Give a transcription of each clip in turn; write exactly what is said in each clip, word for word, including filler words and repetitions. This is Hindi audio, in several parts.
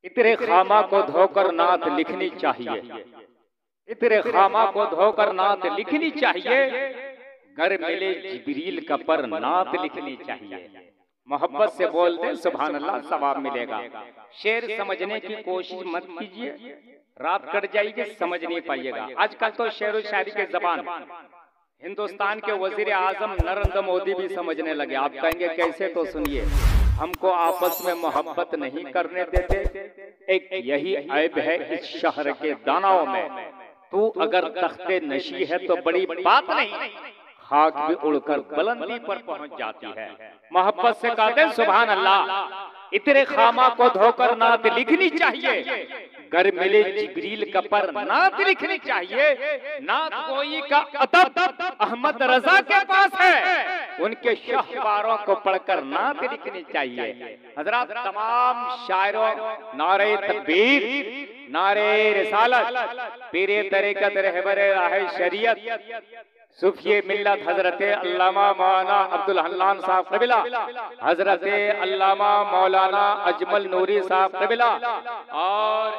इतरे खामा को धोकर नात लिखनी चाहिए, इतरे खामा को धोकर नात लिखनी चाहिए, घर मिले जिब्रील का पर नात लिखनी चाहिए। मोहब्बत से बोल दे सुभान अल्लाह, सवाब मिलेगा। शेर समझने की कोशिश मत कीजिए, रात कट जाएगी, समझ नहीं पाइएगा। आजकल तो शेर व शायरी के जबान हिंदुस्तान के वजीर आजम नरेंद्र मोदी भी समझने लगे। आप कहेंगे कैसे, तो सुनिए। हमको आपस में मोहब्बत नहीं करने देते, एक यही ऐब है इस शहर के दानाओं में। तू अगर तख्ते नशी है तो बड़ी बात नहीं, खाक भी उड़कर बुलंदी पर पहुंच जाती है। मोहब्बत से कहते सुभान अल्लाह। इतरे खामा को धोकर नात लिखनी चाहिए, घर मिले जिब्रील का पर नात लिखनी चाहिए। नात गोई का अदब अहमद रजा के पास है, उनके शाहवारों को पढ़कर नात लिखनी चाहिए। हजरत तमाम शायरों नारे तकबीर, नारे रिसालत, पीरे तरीकत रहबरे राह शरीयत, सूफी मिल्लत हजरत अल्लामा मौलाना अब्दुल हन्नान साहब क़िबला, हजरत अल्लामा मौलाना अजमल नूरी साहब क़िबला, और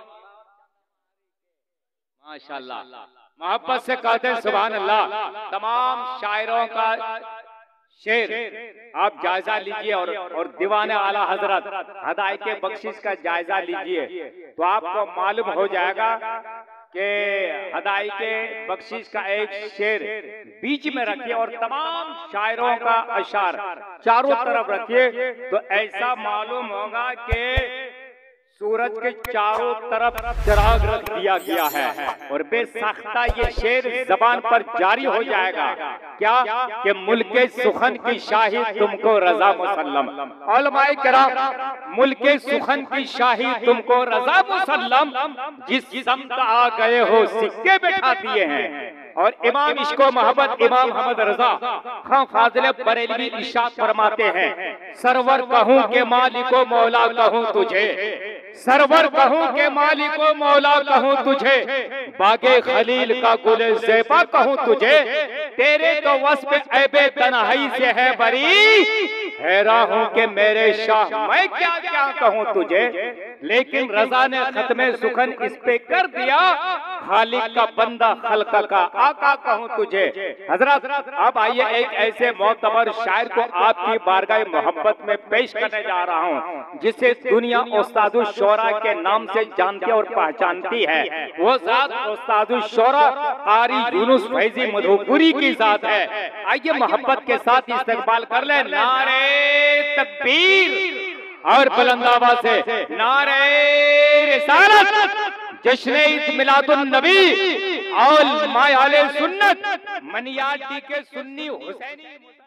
माशाअल्लाह मोहब्बत से कहते हैं सुभान अल्लाह। तमाम शायरों का शेर आप जायजा लीजिए और और दीवाने आला हजरत हदाई के बख्शिश का जायजा लीजिए, तो आपको मालूम हो जाएगा कि हदाई के बख्शिश का एक शेर बीच में रखिए और तमाम शायरों का अशार चारों तरफ रखिए, तो ऐसा मालूम होगा कि सूरज के चारों तरफ चिराग रख दिया गया है और बेसाख्ता ये शेर जबान पर जारी हो जाएगा। क्या कि मुल्के सुखन की शाही तुमको रजा मुसल्लम, उलमाए किराम मुल्के सुखन की शाही तुमको रजा मुसल्लम, जिस समत आ गए हो सिक्के बैठा दिए हैं। और इमाम इश्को मोहब्बत इमाम अहमद रजा खां फाजिल बरेलवी इरशाद फरमाते हैं, सरवर कहूं के मालिको मौला कहूं तुझे, सरवर कहूं के मालिको मौला कहूं तुझे, बागे खलील का गुले ज़ेबा कहूं तुझे, तेरे तो वस्फ़ ऐबे तन्हाई से है बरी, हैरान हूं कि मेरे शाह मैं क्या क्या कहूं तुझे। लेकिन रजा ने खत्मे सुखन इस पे कर दिया, खालिक का बंदा खल्क का आका कहूं तुझे। हजरत अब आइए एक ऐसे मोतबर शायर को आपकी बारगाह मोहब्बत में पेश करने जा रहा हूं, जिसे दुनिया उस्तादुश शोरा के नाम से जानती और पहचानती है। वो जात उस्तादुश शोरा कारी यूनुस फैजी मधुपुरी की जात है। आइए मोहब्बत के साथ इस्तकबाल कर ले नारे तकबीर और बुलंद आवाज से नारे रिसालत, जश्न ईद मिलादुन नबी और माय आले सुन्नत, मनियाटी के सुन्नी हुसैनी।